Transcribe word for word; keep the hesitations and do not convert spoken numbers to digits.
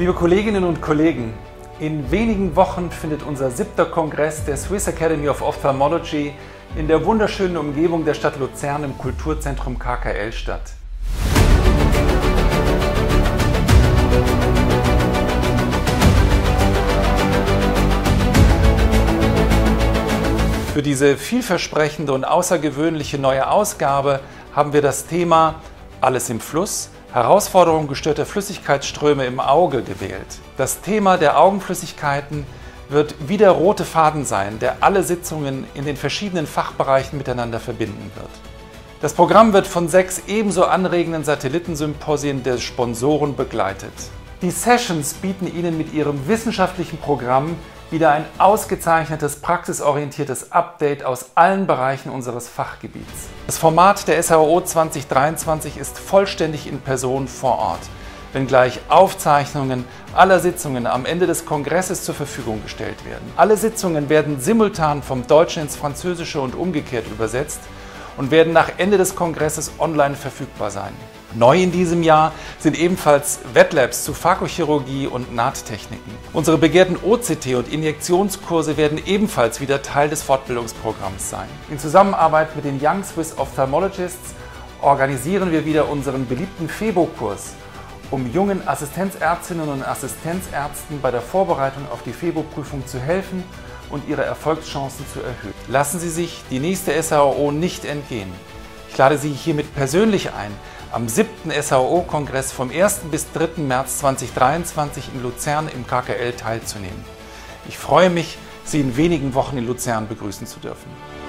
Liebe Kolleginnen und Kollegen, in wenigen Wochen findet unser siebter Kongress der Swiss Academy of Ophthalmology in der wunderschönen Umgebung der Stadt Luzern im Kulturzentrum K K L statt. Für diese vielversprechende und außergewöhnliche neue Ausgabe haben wir das Thema Alles im Fluss – Herausforderung gestörter Flüssigkeitsströme im Auge gewählt. Das Thema der Augenflüssigkeiten wird wie der rote Faden sein, der alle Sitzungen in den verschiedenen Fachbereichen miteinander verbinden wird. Das Programm wird von sechs ebenso anregenden Satellitensymposien der Sponsoren begleitet. Die Sessions bieten Ihnen mit ihrem wissenschaftlichen Programm wieder ein ausgezeichnetes, praxisorientiertes Update aus allen Bereichen unseres Fachgebiets. Das Format der S A O zwanzig dreiundzwanzig ist vollständig in Person vor Ort, wenngleich Aufzeichnungen aller Sitzungen am Ende des Kongresses zur Verfügung gestellt werden. Alle Sitzungen werden simultan vom Deutschen ins Französische und umgekehrt übersetzt und werden nach Ende des Kongresses online verfügbar sein. Neu in diesem Jahr sind ebenfalls Wetlabs zu Phakochirurgie und Nahttechniken. Unsere begehrten O C T- und Injektionskurse werden ebenfalls wieder Teil des Fortbildungsprogramms sein. In Zusammenarbeit mit den Young Swiss Ophthalmologists organisieren wir wieder unseren beliebten Phebo-Kurs, um jungen Assistenzärztinnen und Assistenzärzten bei der Vorbereitung auf die Phebo-Prüfung zu helfen und ihre Erfolgschancen zu erhöhen. Lassen Sie sich die nächste S A O nicht entgehen. Ich lade Sie hiermit persönlich ein, am siebten S A O-Kongress vom ersten bis dritten März zweitausenddreiundzwanzig in Luzern im K K L teilzunehmen. Ich freue mich, Sie in wenigen Wochen in Luzern begrüßen zu dürfen.